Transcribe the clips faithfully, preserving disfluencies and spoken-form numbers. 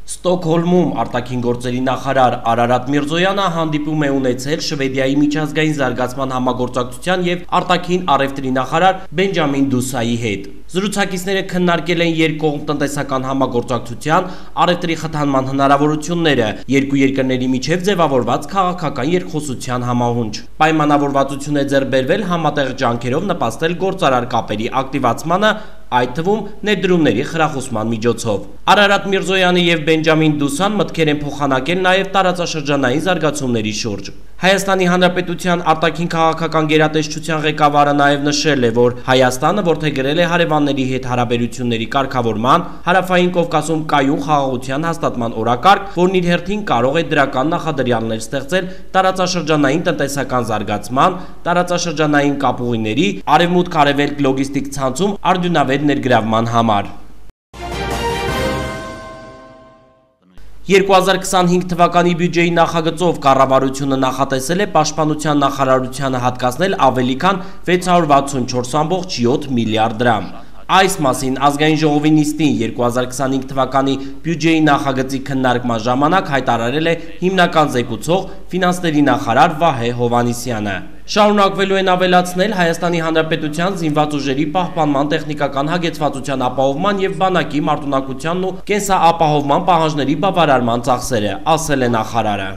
Ստոկհոլմում արտաքին գործերի նախարար Արարատ Միրզոյանը հանդիպում է ունեցել Շվեդիայի միջազգային զարգացման համագործակցության և արտաքին առևտրի նախարար Բենջամին Դուսայի հետ։ Զրուցակիցները քննարկել են երկկողմ տնտեսական համագործակցության, առևտրի խթանման հնարավորությունները, երկու երկրների միջև ձևավորված քաղաքական երկխոսության համահունչ։ Պայմանավորվածություն է ձեռք բերվել համատեղ ջանքերով նպաստել գործարար կապերի ակտիվացմանը, այդ թվում ներդրումների խրախուսման միջոցով։ Արարատ Միրզոյանը և Բենջամին Դուսան մտքեր են փոխանակել նաև տարածաշրջանային զարգացումների շուրջ։ Հայաստանի Հանրապետության արտաքին քաղաքական գերատեսչության ղեկավարը նաև նշել է, որ Հայաստանը որդեգրել է հարևանների հետ հարաբերությունների կարգավորման, Հարավային Կովկասում կայուն խաղաղության հաստատման օրակարգ, որն իր հերթին կարող է դրական նախադրյալներ ստեղծել տարածաշրջանային տնտեսական զարգացման, տարածաշրջանային կապուղիների, արևմուտք-արևելք լոգիստիկ ցանցում արդյունավետ ներգրավման համար։ երկու հազար քսանհինգ թվականի բյուջեի նախագծով կառավարությունը նախատեսել է Պաշտպանության նախարարությանը հատկացնել ավելի քան վեց հարյուր վաթսունչորս կόμma յոթ միլիարդ դրամ։ Այս մասին ազգային ժողովի նիստին երկու հազար քսանհինգ թվականի բյուջեի նախագծի քննարկման ժամանակ հայտարարել է հիմնական զեկուցող ֆինանսների նախարար Վահե Հովհաննիսյանը։ Շարունակվելու են ավելացնել Հայաստանի Հանրապետության զինված ուժերի պահպանման տեխնիկական հագեցվածության ապահովման և բանակի մարտունակությանն ու կենսապահովման պահանջների բավարարման ծախսերը, ասել է նախարարը։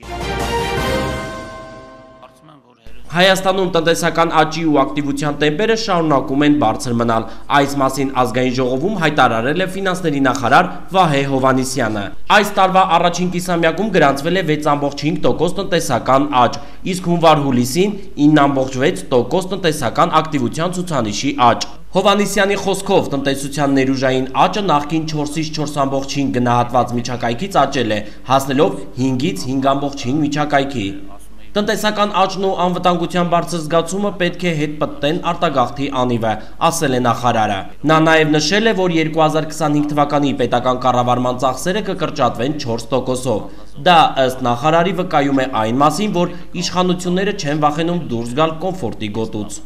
Հայաստանում տնտեսական աճի ու ակտիվության տեմպերը շարունակում են բարձր մնալ։ Այս մասին ազգային ժողովում հայտարարել է ֆինանսների նախարար Վահե Հովհաննիսյանը։ Այս տարվա առաջին կիսամյակում գրանցվել է վեց կόμma հինգ տոկոս տնտեսական աճ, իսկ հունվար-հուլիսին ինը կόμma վեց տոկոս տնտեսական ակտիվության ցուցանիշի աճ։ Հովհաննիսյանի խոսքով տնտեսության ներուժային աճը նախկին չորսից չորս կόμma հինգ գնահատված միջակայքից աճել է, հասնելով հինգից հինգ կόμma հինգ միջակայքի։ Տնտեսական աճն ու անվտանգության բարձր զգացումը պետք է հետ պտտեն արտագաղթի անիվը, ասել է նախարարը։ Նա նաև նշել է, որ երկու հազար քսանհինգ թվականի պետական կառավարման ծախսերը կկրճատվեն չորս տոկոսով։ Դա ըստ նախարարի վկայում է այն մասին, որ իշխանությունները չեն վախենում դուրս գալ կոմֆորտի գոտուց։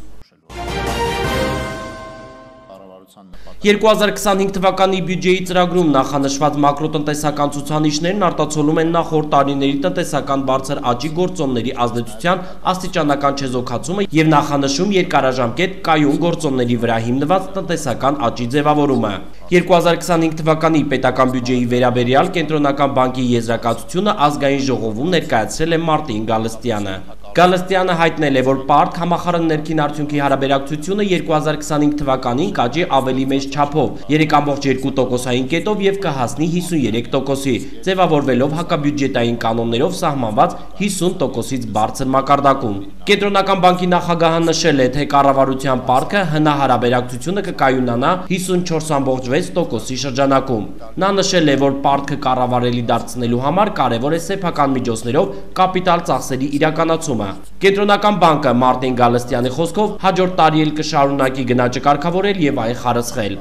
երկու հազար քսանհինգ թվականի բյուջեի ծրագրում նախանշված մակրոտնտեսական ցուցանիշներն արտացոլում են նախորդ տարիների տնտեսական բարձր աճի գործոնների ազդեցության աստիճանական չեզոքացումը և նախանշում երկարաժամկետ կայուն գործոնների վրա հիմնված տնտեսական աճի ձևավորումը։ երկու հազար քսանհինգ թվականի պետական բյուջեի վերաբերյալ Կենտրոնական բանկի եզրակացությունը ազգային ժողովում ներկայացրել է Մարտին Գալստյանը։ Գալստյանը հայտնել է, որ պարկ համախառն ներքին արդյունքի հարաբերակցությունը երկու հազար քսանհինգ թվականին կաճի ավելի մեծ չափով երեք կόμma երկու տոկոսային կետով և կհասնի հիսունյոթ տոկոսի, ձևավորվելով հակաբյուջետային կանոններով սահմանված հիսուն տոկոսից բարձր մակարդակում։ Կենտրոնական բանկի նախագահը նշել է, թե կառավարության պարկը հնահարաբերակցությունը կկայունանա հիսունչորս կόμma վեց տոկոսի շրջանակում։ Նա նշել է, որ պարտքը կառավարելի դարձնելու համար կարևոր է սեփական միջոցներով կապիտալ ծախսերի իրականացումը։ Կենտրոնական բանկը Մարտին Գալստյանի խոսքով հաջորդ տարի էլ կշարունակի գնաճը կարգավորել և այն խարսխել։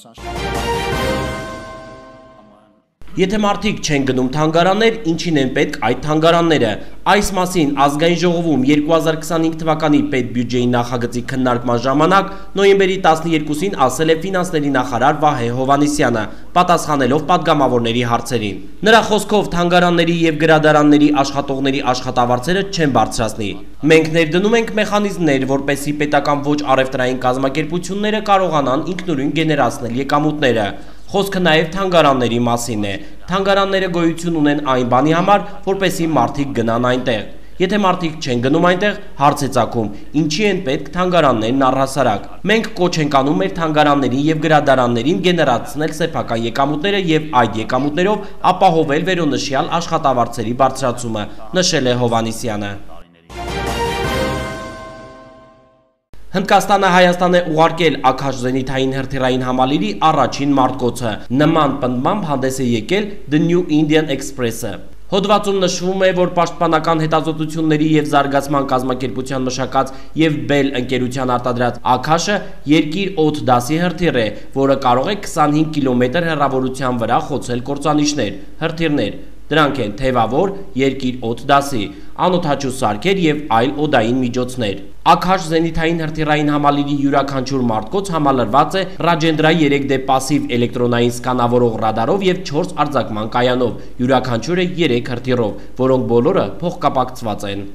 Եթե մարդիկ չեն գնում թանգարաններ, ինչին են պետք այդ թանգարանները։ Այս մասին ազգային ժողովում երկու հազար քսանհինգ թվականի պետբյուջեի նախագծի քննարկման ժամանակ նոյեմբերի տասներկուսին ասել է ֆինանսների նախարար Վահե Հովհաննիսյանը, պատասխանելով պատգամավորների հարցերին։ Նրա խոսքով թանգարանների և գրադարանների աշխատողների աշխատավարձերը չեն բարձրացնի։ Մենք ներդնում ենք մեխանիզմներ, որպեսզի պետական ոչ առևտրային կազմակերպությունները կարողանան ինքնուրույն գեներացնել եկամուտները։ Խոսքը նաև թանգարանների մասին է։ Թանգարանները գոյություն ունեն այն բանի համար, որպեսզի մարդիկ գնան այնտեղ։ Եթե մարդիկ չեն գնում այնտեղ, հարց է ծագում, ինչի են պետք թանգարաններն առհասարակ։ Մենք կոչ ենք անում մեր թանգարաններին և գրադարաններին գեներացնել սեփական եկամուտները և այդ եկամուտներով ապահովել վերոնշյալ աշխատավարձերի բարձրացումը, նշել է Հովհաննիսյանը։ Հնդկաստանը Հայաստան է ուղարկել Աքաշ զենիթային հրթիռային համալիրի առաջին մարտկոցը։ Նման պնդմամբ հանդես է եկել The New Indian Express-ը։ Հոդվածում նշվում է, որ պաշտպանական հետազոտությունների և զարգացման կազմակերպության մշակած և Bell ընկերության արտադրած Աքաշը երկիր օդ դասի հրթիռ է, որը կարող է քսանհինգ կիլոմետր հեռավորության վրա խոցել կործանիչներ, հրթիռներ։ Դրանք են թևավոր, երկիր օդ դասի, անօդաչու սարքեր եւ այլ օդային միջոցներ։ Աքաշ զենիթային հրթիռային համալիրի յուրաքանչյուր մարտկոց համալրված է Ռաջենդրա երեք դե պասիվ էլեկտրոնային սկանավորող ռադարով եւ չորս արձակման կայանով, յուրաքանչյուրը երեք հրթիռով, որոնք բոլորը փոխկապակցված են։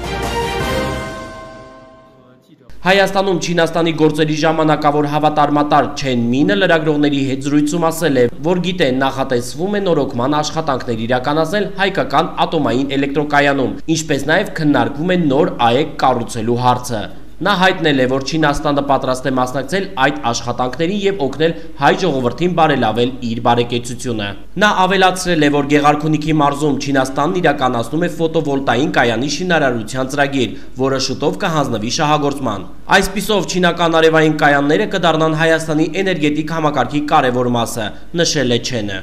Հայաստանում Չինաստանի գործերի ժամանակավոր հավատարմատար Չեն Մինը լրագրողների հետ զրույցում ասել է, որ գիտե նախատեսվում է նորոգման աշխատանքներ իրականացնել հայկական ատոմային էլեկտրոկայանում, ինչպես նաև քննարկվում է նոր ԱԵԿ կառուցելու հարցը։ Նա հայտնել է, որ Չինաստանը պատրաստ է մասնակցել այդ աշխատանքներին եւ օգնել հայ ժողովրդին բարելավել իր բարեկեցությունը։ Նա ավելացրել է, որ Գեղարքունիքի մարզում Չինաստանն իրականացնում է ֆոտովոլտային կայանի շինարարության ծրագիր, որը շուտով կհանձնվի շահագործման։ Այսպիսով չինական արևային կայանները կդառնան Հայաստանի էներգետիկ համակարգի կարևոր մասը, նշել է Չենը։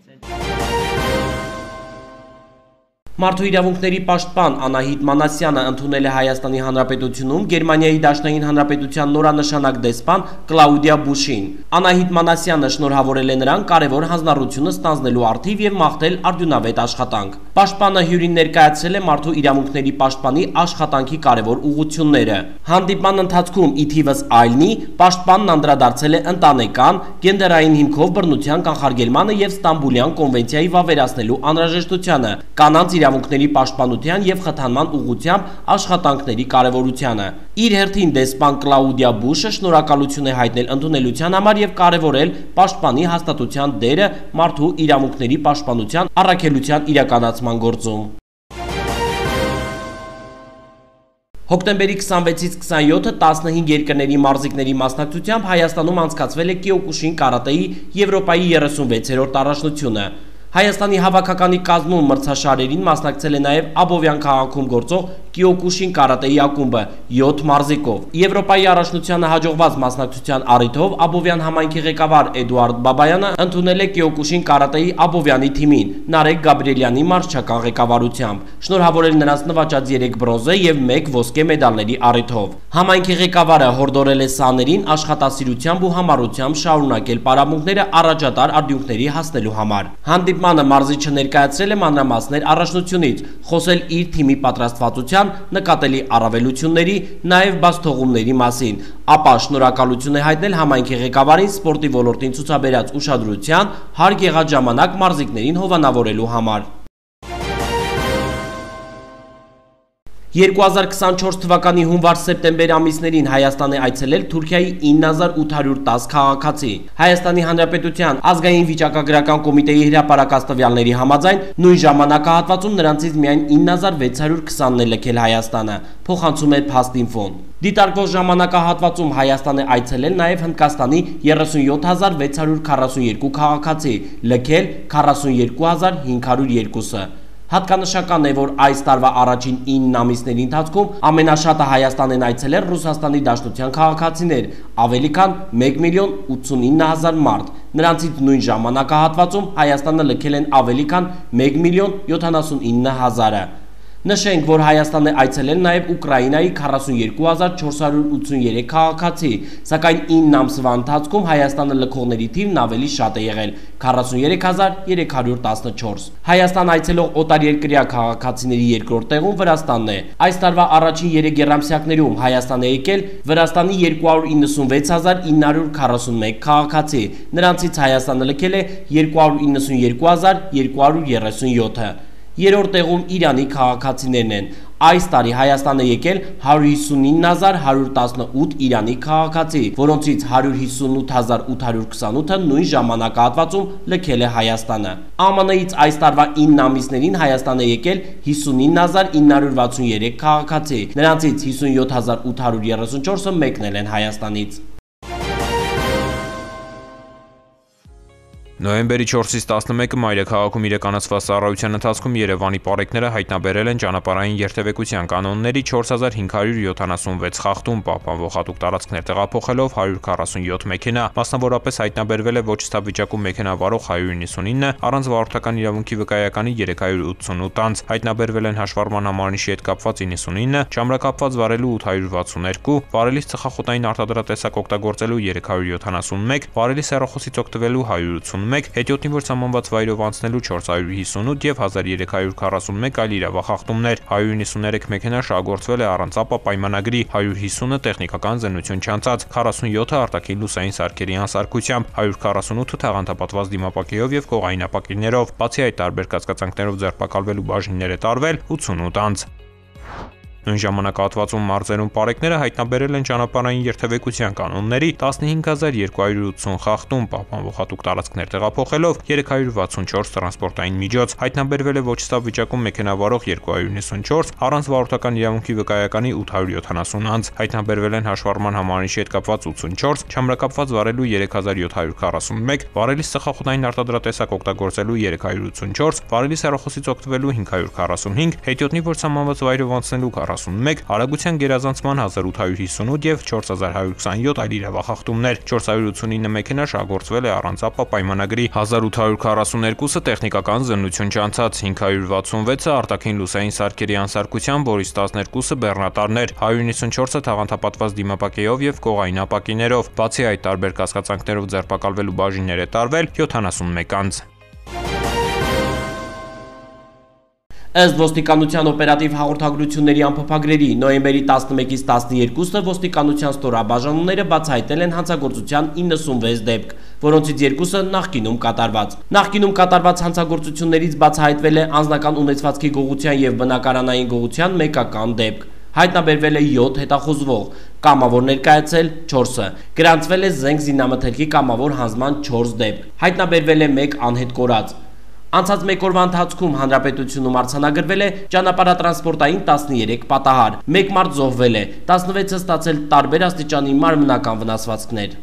Մարդու իրավունքների պաշտպան Անահիտ Մանասյանը ընդունել է Հայաստանի Հանրապետությունում Գերմանիայի Դաշնային Հանրապետության նորանշանակ դեսպան Կլաուդիա Բուշին։ Անահիտ Մանասյանը շնորհավորել է նրան կարևոր հանձնառությունը ստանձնելու առթիվ եւ մաղթել արդյունավետ աշխատանք։ Պաշտպանը հյուրին ներկայացրել է մարդու իրավունքների պաշտպանի աշխատանքի կարևոր ուղղությունները։ Հանդիպման ընթացքում ի թիվս այլնի պաշտպանն անդրադարձել է ընտանեկան, գենդերային հիմքով բռնության կանխարգելմանը եւ Ստամբուլյան կոնվենցիայի վավերացնելու անհրաժեշտությանը, կանանց իրավունքների պաշտպանության եւ խթանման ուղղությամբ աշխատանքների կարևորությանը։ Իր հերթին դեսպան Կլաուդիա Բուշը շնորհակալություն է հայտնել ընդունելության համար եւ կարևորել պաշտպանի հաստատության դերը մարդու իրավունքների պաշտպանության առաքելության իրականացման գործում։ Հոկտեմբերի քսանվեցից քսանյոթը տասնհինգ երկրների մարզիկների մասնակցությամբ Հայաստանում անցկացվել է Կիոկուշին կարատեի Եվրոպայի երեսունվեցերորդ առաջնությունը։ Հայաստանի հավաքականի կազմում մրցաշարերին մասնակցել է նաև Աբովյան քաղաքում գործող Կիոկուշին կարատեի ակումբը յոթ մարզիկով։ Եվրոպայի առաջնությանը հաջողված մասնակցության առիթով Աբովյան համայնքի ղեկավար Էդուարդ Բաբայանը ընդունել է Կիոկուշին կարատեի Աբովյանի թիմին Նարեկ Գաբրիելյանի մարզչական ղեկավարությամբ, շնորհավորել նրանց նվաճած երեք բրոնզե եւ մեկ ոսկե մեդալների առիթով։ Համայնքի ղեկավարը հորդորել է սաներին աշխատասիրությամբ ու համառությամբ շարունակել պարապմունքները առաջատար արդյունքների հասնելու համար։ Հանդիպմանը մարզիչը ներկայացրել է մանրամասներ առաջնությունից, խոսել իր թիմի պատրաստվածության, նկատելի առավելությունների, նաև բաց թողումների մասին, ապա շնորհակալություն է հայտնել համայնքի ղեկավարին սպորտի ոլորտին ցուցաբերած ուշադրության, հարկ եղած ժամանակ մարզիկներին հովանավորելու համար։ երկու հազար քսանչորս թվականի հունվար-սեպտեմբեր ամիսներին Հայաստան է այցելել Թուրքիայի ինը հազար ութ հարյուր տասը քաղաքացի։ Հայաստանի Հանրապետության ազգային վիճակագրական կոմիտեի հրապարակած տվյալների համաձայն նույն ժամանակահատվածում նրանցից միայն ինը հազար վեց հարյուր քսանն է լքել Հայաստանը, փոխանցում է Փաստ-Ինֆոն։ Դիտարկվող ժամանակահատվածում Հայաստան է այցելել նաև Հնդկաստանի երեսունյոթ հազար վեց հարյուր քառասունյոթ քաղաքացի, լքել քառասունյոթ հազար հինգ հարյուր երկուսը։ Հատկանշական է, որ այս տարվա առաջին ինը ամիսների ընթացքում ամենաշատը Հայաստան են այցելել Ռուսաստանի Դաշնության քաղաքացիներ, ավելի քան մեկ միլիոն ութսունինը հազար մարդ։ Նրանցից նույն ժամանակահատվածում Հայաստանը լքել են ավելի քան մեկ միլիոն յոթանասունինը հազարը։ Նշենք, որ Հայաստան է այցելել նաև Ուկրաինայի քառասունյոթ հազար չորս հարյուր ութսուներեք քաղաքացի, սակայն ինը ամսվա ընթացքում Հայաստանը լքողների թիվն ավելի շատ է եղել՝ քառասունյոթ հազար երեք հարյուր տասնչորս։ Հայաստան այցելող օտարերկրյա քաղաքացիների երկրորդ տեղում Վրաստանն է։ Այս տարվա առաջին երեք եռամսյակներում Հայաստան է եկել Վրաստանի երկու հարյուր իննսունվեց հազար ինը հարյուր քառասունմեկ քաղաքացի, նրանցից Հայաստանը լքել է երկու հարյուր իննսունյոթ հազար երկու հարյուր երեսունյոթը։ Երրորդ տեղում Իրանի քաղաքացիներն են։ Այս տարի Հայաստան է եկել հարյուր հիսունինը հազար հարյուր տասնութ Իրանի քաղաքացի, որոնցից հարյուր հիսունութ հազար ութ հարյուր քսանութը նույն ժամանակահատվածում լքել է Հայաստանը։ ԱՄՆ-ից այս տարվա ինը ամիսներին Հայաստան է եկել հիսունինը հազար ինը հարյուր վաթսուներեք քաղաքացի, նրանցից հիսունյոթ հազար ութ հարյուր երեսունչորսը մեկնել են Հայաստանից։ Նոյեմբերի չորսից տասնմեկը մայրաքաղաքում իրականացված ծառայության ընթացքում Երևանի պարեկները հայտնաբերել են ճանապարհային երթևեկության կանոնների չորս հազար հինգ հարյուր յոթանասունվեց խախտում, պահպանվող հատուկ տարածքներ տեղափոխելով հարյուր քառասունյոթ մեքենա, մասնավորապես հայտնաբերվել է ոչ ստապ վիճակում մեքենա վարող հարյուր նվեցինը, առանց վարորդական իրավունքի վկայականի երեք հարյուր ութսունութ անձ, հայտնաբերվել են հաշվառման համարնիշի հետ կապված իննսունինը, ժամանակապված վարելու ութ հարյուր վաթսուններկու, վարելիս ծխախոտային արտադրատեսակ օգտագործելու երեք հարյուր յոթանասունմեկ, վարելիս հեռախոսից օգտվելու հարյուր ութսունմեկ, մեկ, հետիոտնի վրա սահմանված վայրով անցնելու չորս հարյուր հիսունութ եւ հազար երեք հարյուր քառասունմեկ այլ իրավախախտումներ, հարյուր նվաթ մեքենա շահագործվել է առանց ԱՊԱ պայմանագրի, հարյուր հիսունը տեխնիկական զննություն չանցած, քառասունյոթը արտաքին լուսային սարքերի անսարքությամբ, հարյուր քառասունութը թաղանթապատված դիմապակեով եւ կողայնապակիներով, բացի այդ տարբեր կասկածանքներով ձերբակալվելու բաժիններ է տարվել ութսունութ անձ։ Նույն ժամանակահատվածում մարզերում պարեկները հայտնաբերել են ճանապարհային երթևեկության կանոնների տասնհինգ հազար երկու հարյուր ութսուն խախտում, պահպանվող հատուկ տարածքներ տեղափոխելով երեք հարյուր վաթսունչորս տրանսպորտային միջոց, հայտնաբերվել է ոչ ստավ վիճակում մեքենա վարող երկու հարյուր նվաթ, առանց վարորդական իրավունքի վկայականի ութ հարյուր յոթանասուն անձ, հայտնաբերվել են հաշվառման համարանիշի հետ կապված ութսունչորս, չամրակապված վարելու երեք հազար յոթ հարյուր քառասունմեկ, վարելիս ծխախոտային արտադրատեսակ օգտագործելու երեք հարյուր ութսունչորս, վարելիս հեռախոսից օգտվելու հինգ հարյուր քառասունհինգ, հետիոտնի վրա սահմանված վայրով անցնելու քառասունմեկ, արագության գերազանցման հազար ութ հարյուր հիսունութ եւ չորս հազար հարյուր քսանյոթ այլ իրավախախտումներ, չորս հարյուր ութսունինը մեքենա շահագործվել է առանց ԱՊԱ պայմանագրի, հազար ութ հարյուր քառասուներկուսը տեխնիկական զննություն չանցած, հինգ հարյուր վաթսունվեցը արտաքին լուսային սարքերի անսարքությամբ, որից տասներկուսը բեռնատարներ, հարյուր նվաթը թաղանթապատված դիմապակեով եւ կողային ապակիներով, բացի այդ տարբեր կասկածանքներով ձերբակալվելու բաժիններ է տարվել յոթանասունմեկ անձ։ Ըստ ոստիկանության օպերատիվ հաղորդագրությունների ամփոփագրերի նոյեմբերի տասնմեկից տասներկուսը ոստիկանության ստորաբաժանումները բացահայտել են հանցագործության իննսունվեց դեպք, որոնցից երկուսը նախկինում կատարված։ Նախկինում կատարված հանցագործություններից բացահայտվել է անձնական ունեցվածքի գողության եւ բնակարանային գողության մեկական դեպք։ Հայտնաբերվել է յոթ հետախուզվող, կամավոր ներկայացել չորսը, գրանցվել է զենք զինամթերքի կամավոր հանձնման չորս դեպք, հայտնաբերվել է մեկ անհետ կորած։ Անցած մեկ օրվա ընթացքում հանրապետությունում արձանագրվել է ճանապարհատրանսպորտային տասներեք պատահար, մեկ մարդ զոհվել է, տասնվեցը ստացել տարբեր աստիճանի մարմնական վնասվածքներ։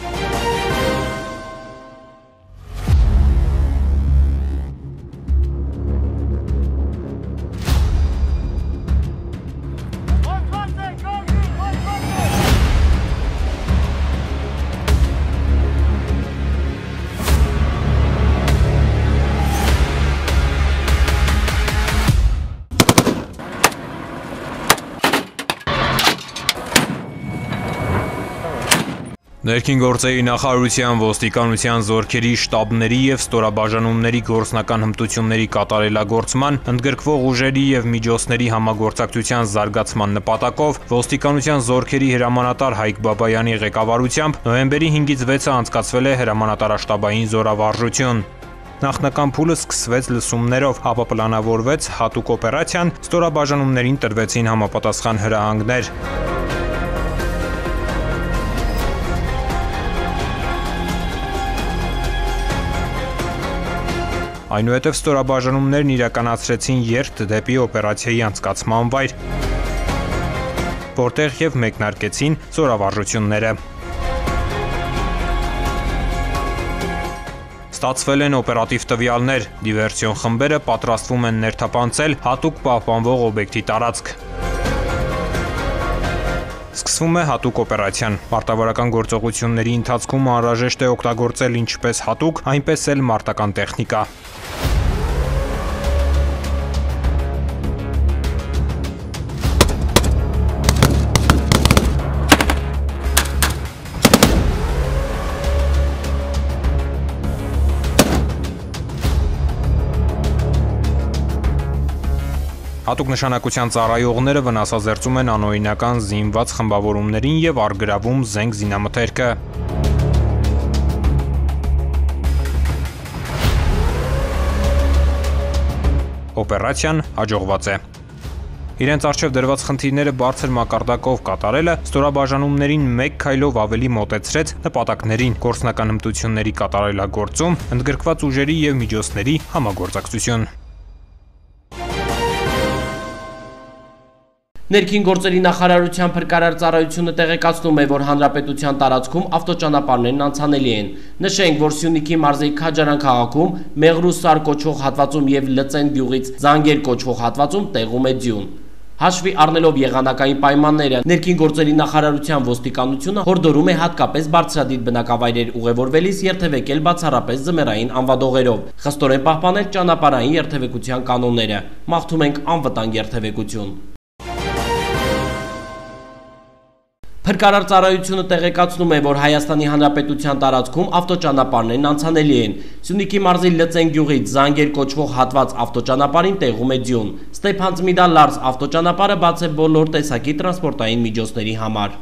Ներքին գործերի նախարարության, ոստիկանության զորքերի, շտաբների և ստորաբաժանումների գործնական հմտությունների կատարելագործման, ընդգրկվող ուժերի և միջոցների համագործակցության զարգացման նպատակով ոստիկանության զորքերի հրամանատար Հայկ Բաբայանի ղեկավարությամբ նոյեմբերի հինգից վեցը անցկացվել է հրամանատարաշտաբային զորավարժություն։ Նախնական փուլը սկսվեց լսումներով, ապա պլանավորվեց հատուկ օպերացիան, ստորաբաժանումներին տրվեցին համապատասխան հրահանգներ։ Այնուհետև ստորաբաժանումներն իրականացրեցին երթ դեպի օպերացիայի անցկացման վայր, որտեղ և մեկնարկեցին զորավարժությունները։ Ստացվել են օպերատիվ տվյալներ, դիվերսիոն խմբերը պատրաստվում են ներթափանցել հատուկ պահպանվող օբյեկտի տարածք։ Սկսվում է հատուկ օպերացիան։ Մարտավարական գործողությունների ընթացքում անհրաժեշտ է օգտագործել ինչպես հատուկ, այնպես էլ մարտական տեխնիկա։ Հատուկ նշանակության ծառայողները վնասազերծում են անօրինական զինված խմբավորումներին և առգրավում զենք զինամթերքը։ Օպերացիան հաջողված է։ Իրենց առջև դրված խնդիրները բարձր մակարդակով կատարելը ստորաբաժանումներին մեկ քայլով ավելի մոտեցրեց նպատակներին, գործնական հմտությունների կատարելագործում, ընդգրկված ուժերի և միջոցների համագործակցություն։ Ներքին գործերի նախարարության փրկարար ծառայությունը տեղեկացնում է, որ հանրապետության տարածքում ավտոճանապարհներն անցանելի են։ Նշենք, որ Սյունիքի մարզի Քաջարան քաղաքում Մեղրուսար կոչվող հատվածում և Լծեն գյուղից Զանգեր կոչվող հատվածում տեղում է ձյուն։ Հաշվի առնելով եղանակային պայմանները, ներքին գործերի նախարարության ոստիկանությունը հորդորում է հատկապես բարձրադիր բնակավայրեր ուղևորվելիս երթևեկել բացառապես ձմեռային անվադողերով, խստորեն պահպանել ճանապարհային երթևեկության կանոնները։ Մաղթում ենք անվտանգ երթևեկություն։ Փրկարար ծառայությունը տեղեկացնում է, որ Հայաստանի Հանրապետության տարածքում ավտոճանապարհներն անցանելի են։ Սյունիքի մարզի Լծեն գյուղից Զանգեր կոչվող հատված ավտոճանապարհին տեղում է ձյուն։ Ստեփանցմիդա-Լարս ավտոճանապարհը բաց է բոլոր տեսակի տրանսպորտային միջոցների համար։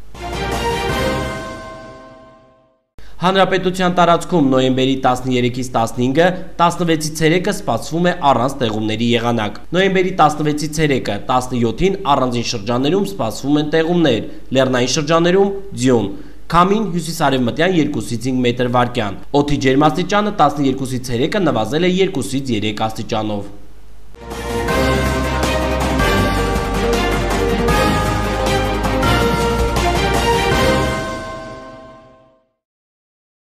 Հանրապետության տարածքում նոյեմբերի տասներեքից տասնհինգը, տասնվեցից ցերեկը սպասվում է առանց տեղումների եղանակ։ Նոյեմբերի տասնվեցից ցերեկը, տասնյոթին առանձին շրջաններում սպասվում են տեղումներ, լեռնային շրջաններում ձյուն։ Քամին հյուսիս-արևմտյան երկուսից հինգ մետր վարկյան։ Օդի ջերմաստիճանը տասներեքից ցերեկը նվազել է երկուսից երեք աստիճանով։